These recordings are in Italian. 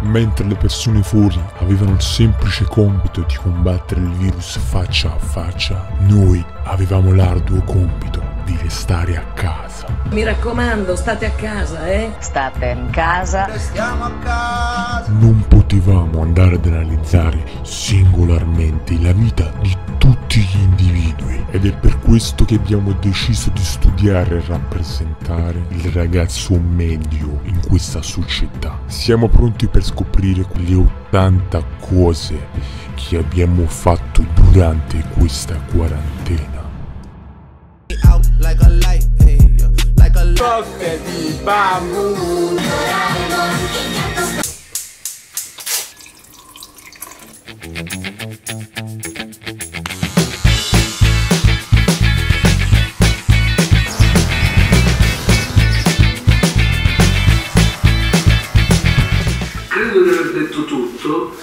Mentre le persone fuori avevano il semplice compito di combattere il virus faccia a faccia, noi avevamo l'arduo compito di restare a casa. Mi raccomando, state a casa, eh? State in casa. Restiamo a casa. Non potevamo andare ad analizzare singolarmente la vita di tutti gli individui ed è per questo che abbiamo deciso di studiare e rappresentare il ragazzo medio in questa società. Siamo pronti per scoprire quelle 80 cose che abbiamo fatto durante questa quarantena. Out like a light, hey, like a Coppe di bambù. Credo di aver detto tutto.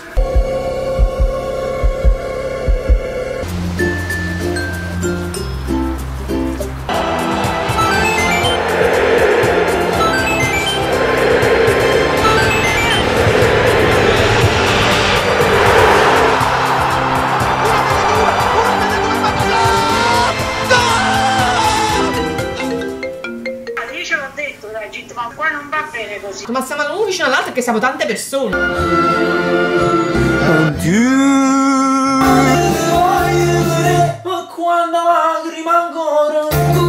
Io ce l'ho detto, dai, Git, ma qua non va bene così. Ma siamo l'uno vicino all'altro perché siamo tante persone. Ma quando lacrima ancora.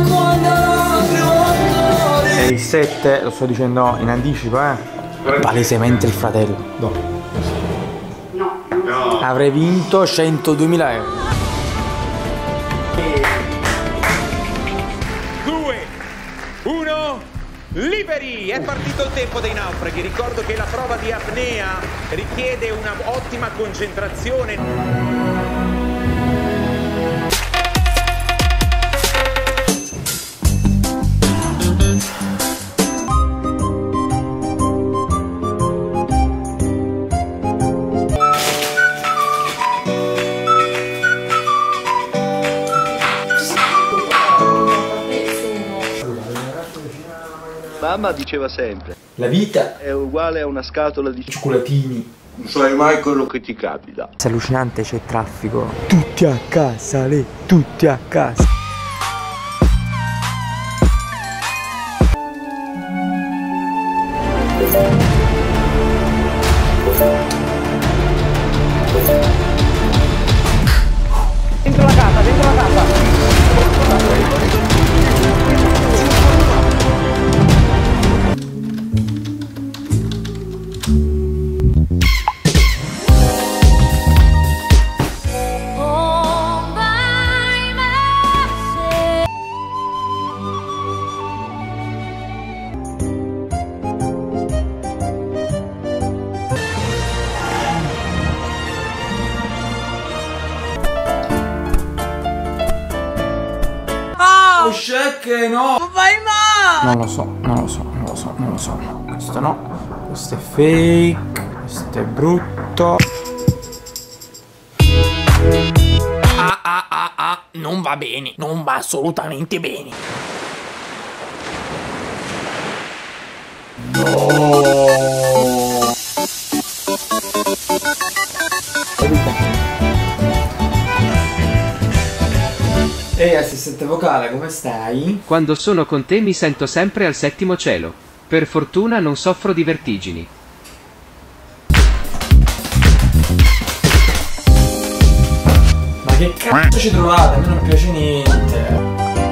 Il 7, lo sto dicendo in anticipo, palesemente il fratello. No. Avrei vinto 102.000 euro. 2, 1, liberi! È partito il tempo dei naufraghi. Ricordo che la prova di apnea richiede una ottima concentrazione. Mamma diceva sempre: La vita è uguale a una scatola di cioccolatini. non sai mai quello che ti capita. È allucinante, c'è traffico. Tutti a casa, tutti a casa. Dentro la casa, dentro la casa. Che no! Non vai mai! Non lo so. Questo no. Questo è fake. Questo è brutto. Non va bene, non va assolutamente bene. Ehi assistente vocale, come stai? Quando sono con te mi sento sempre al settimo cielo. Per fortuna non soffro di vertigini. Ma che cazzo ci trovate? A me non piace niente.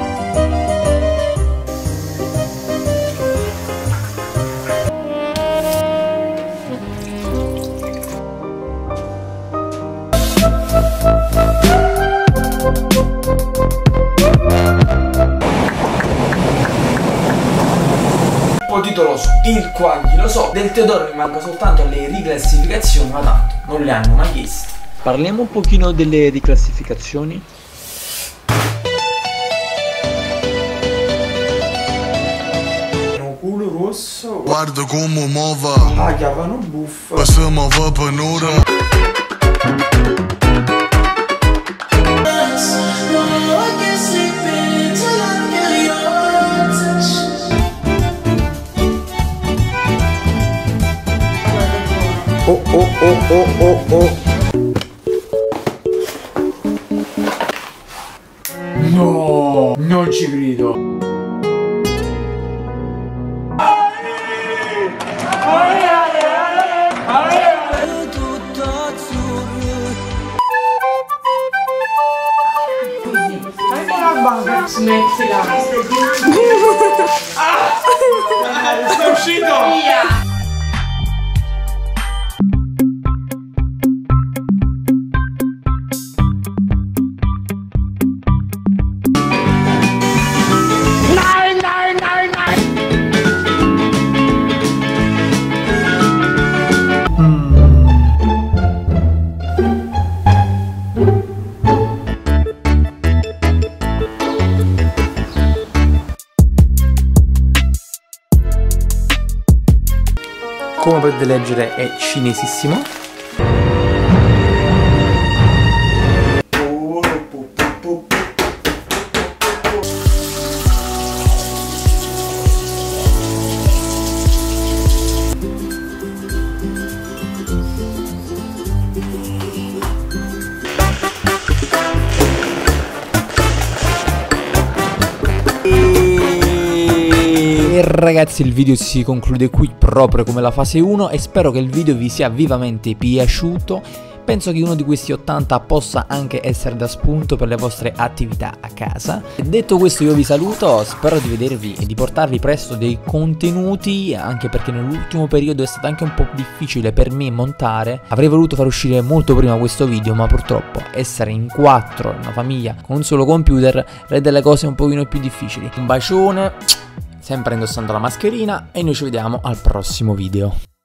Titoloso, il quagli, lo so, del Teodoro mi manca soltanto le riclassificazioni, ma tanto non le hanno mai chieste. Parliamo un pochino delle riclassificazioni. Un culo rosso. Guarda come muova. Ah, chiavano buffa. Passă mă vă pe nură. Oh oh oh oh oh oh. No, non ci credo. È uscito! Via! Come potete leggere è cinesissimo. Ragazzi, il video si conclude qui proprio come la fase 1 e spero che il video vi sia vivamente piaciuto. Penso che uno di questi 80 possa anche essere da spunto per le vostre attività a casa. Detto questo io vi saluto, spero di vedervi e di portarvi presto dei contenuti, anche perché nell'ultimo periodo è stato anche un po' difficile per me montare. Avrei voluto far uscire molto prima questo video, ma purtroppo essere in 4, una famiglia con un solo computer, rende le cose un pochino più difficili. Un bacione, sempre indossando la mascherina, e noi ci vediamo al prossimo video.